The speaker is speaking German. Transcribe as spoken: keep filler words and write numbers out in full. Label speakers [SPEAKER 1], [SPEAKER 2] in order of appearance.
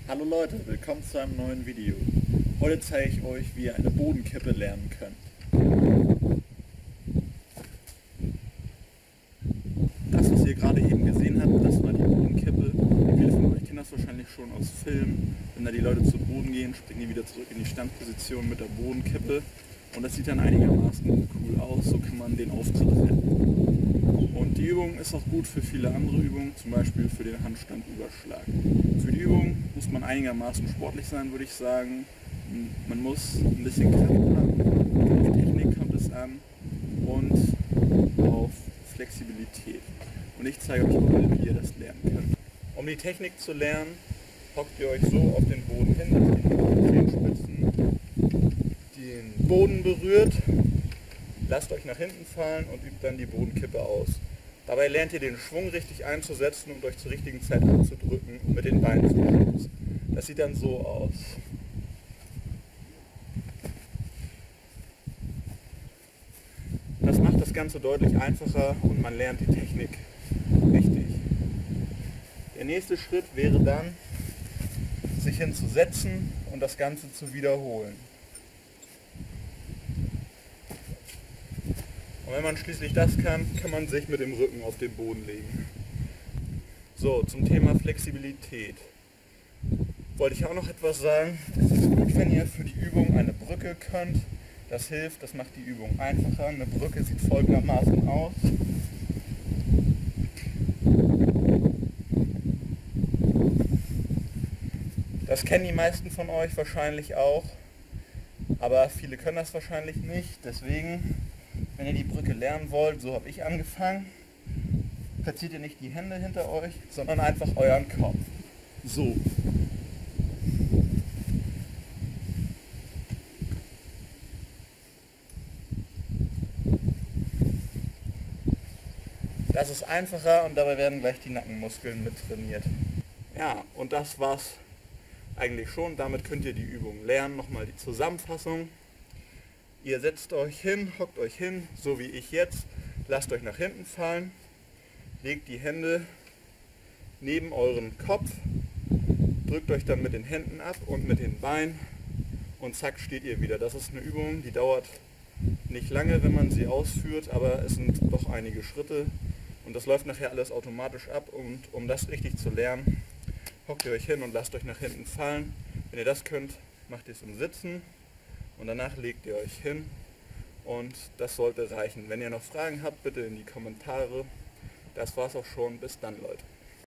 [SPEAKER 1] Hallo Leute, willkommen zu einem neuen Video. Heute zeige ich euch, wie ihr eine Bodenkippe lernen könnt. Das, was ihr gerade eben gesehen habt, das war die Bodenkippe. Viele von euch kennen das wahrscheinlich schon aus Filmen. Wenn da die Leute zu Boden gehen, springen die wieder zurück in die Standposition mit der Bodenkippe. Und das sieht dann einigermaßen cool aus, so kann man den Auftritt retten. Und die Übung ist auch gut für viele andere Übungen, zum Beispiel für den Handstandüberschlag. Für die Übung muss man einigermaßen sportlich sein, würde ich sagen. Man muss ein bisschen Kraft haben, auf Technik kommt es an und auf Flexibilität. Und ich zeige euch heute, wie ihr das lernen könnt. Um die Technik zu lernen, hockt ihr euch so auf den Boden hin, dass die Zehenspitzen den Boden berührt. Lasst euch nach hinten fallen und übt dann die Bodenkippe aus. Dabei lernt ihr den Schwung richtig einzusetzen und euch zur richtigen Zeit anzudrücken und mit den Beinen zu stützen. Das sieht dann so aus. Das macht das Ganze deutlich einfacher und man lernt die Technik richtig. Der nächste Schritt wäre dann, sich hinzusetzen und das Ganze zu wiederholen. Und wenn man schließlich das kann, kann man sich mit dem Rücken auf den Boden legen. So, zum Thema Flexibilität wollte ich auch noch etwas sagen. Es ist gut, wenn ihr für die Übung eine Brücke könnt. Das hilft, das macht die Übung einfacher. Eine Brücke sieht folgendermaßen aus. Das kennen die meisten von euch wahrscheinlich auch, aber viele können das wahrscheinlich nicht. Deswegen, wenn ihr die Brücke lernen wollt, so habe ich angefangen, platziert ihr nicht die Hände hinter euch, sondern einfach euren Kopf. So. Das ist einfacher und dabei werden gleich die Nackenmuskeln mit trainiert. Ja, und das war's eigentlich schon. Damit könnt ihr die Übung lernen. Nochmal die Zusammenfassung. Ihr setzt euch hin, hockt euch hin, so wie ich jetzt. Lasst euch nach hinten fallen. Legt die Hände neben euren Kopf. Drückt euch dann mit den Händen ab und mit den Beinen. Und zack, steht ihr wieder. Das ist eine Übung, die dauert nicht lange, wenn man sie ausführt, aber es sind doch einige Schritte. Und das läuft nachher alles automatisch ab. Und um das richtig zu lernen, hockt ihr euch hin und lasst euch nach hinten fallen. Wenn ihr das könnt, macht ihr es im Sitzen. Und danach legt ihr euch hin und das sollte reichen. Wenn ihr noch Fragen habt, bitte in die Kommentare. Das war's auch schon. Bis dann, Leute.